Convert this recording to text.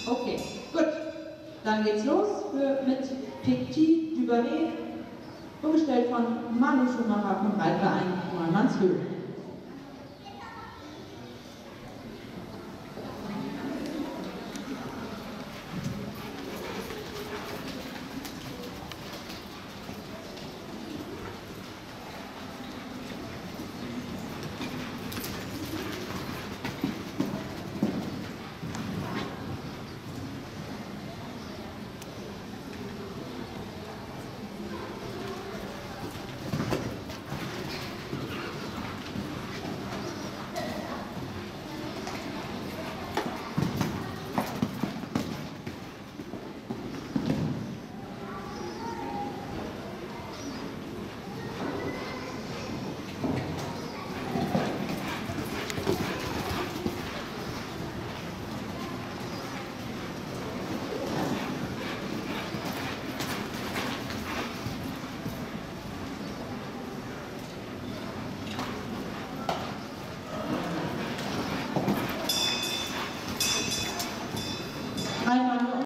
Okay, gut. Dann geht's los mit Petit du Barret, umgestellt von Manu Schumacher vom Reitverein Neumannshöhe. Einmal